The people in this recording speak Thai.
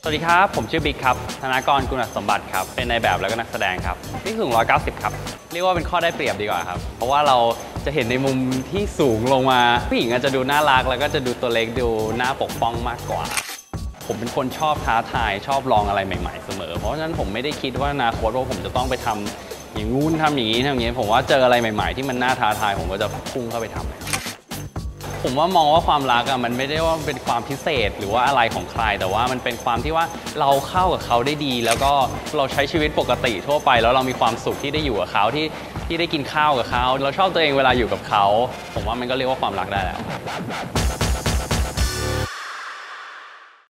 สวัสดีครับผมชื่อบิ๊กครับธนากรกุณสมบัติครับเป็นนายแบบแล้วก็นักแสดงครับที่สูง190ครับเรียกว่าเป็นข้อได้เปรียบดีกว่าครับเพราะว่าเราจะเห็นในมุมที่สูงลงมาผู้หญิงอาจจะดูน่ารักแล้วก็จะดูตัวเล็กดูน่าปกป้องมากกว่าผมเป็นคนชอบท้าทายชอบลองอะไรใหม่ๆเสมอเพราะฉะนั้นผมไม่ได้คิดว่าอนาคตว่าผมจะต้องไปทำอย่างงู้นทำอย่างนี้ทำอย่างนี้ผมว่าเจออะไรใหม่ๆที่มันน่าท้าทายผมก็จะพุ่งเข้าไปทำเลยผมว่ามองว่าความรักมันไม่ได้ว่าเป็นความพิเศษหรือว่าอะไรของใครแต่ว่ามันเป็นความที่ว่าเราเข้ากับเขาได้ดีแล้วก็เราใช้ชีวิตปกติทั่วไปแล้วเรามีความสุขที่ได้อยู่กับเขาที่ได้กินข้าวกับเขาเราชอบตัวเองเวลาอยู่กับเขาผมว่ามันก็เรียกว่าความรักได้แล้ว